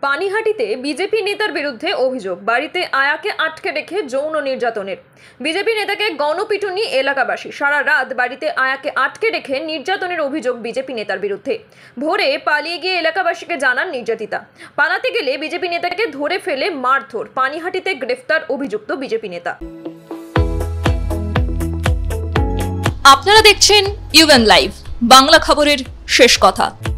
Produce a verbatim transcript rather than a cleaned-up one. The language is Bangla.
পানিহাটিতে বিজেপি নেতার বিরুদ্ধে অভিযোগ, বাড়িতে আয়াকে আটকে রেখে যৌন নির্যাতনের। বিজেপি নেতাকে গণপিটুনি এলাকাবাসী, সারা রাত বাড়িতে আয়াকে আটকে রেখে নির্যাতনের অভিযোগ বিজেপি নেতার বিরুদ্ধে। ভোরে পালিয়ে গিয়ে এলাকাবাসীকে জানান নির্যাতিতা। পালাতে গেলে বিজেপি নেতাকে ধরে ফেলে মারধর। পানিহাটিতে গ্রেফতার অভিযুক্ত বিজেপি নেতা। আপনারা দেখছেন ইউএন লাইভ, বাংলা খবরের শেষ কথা।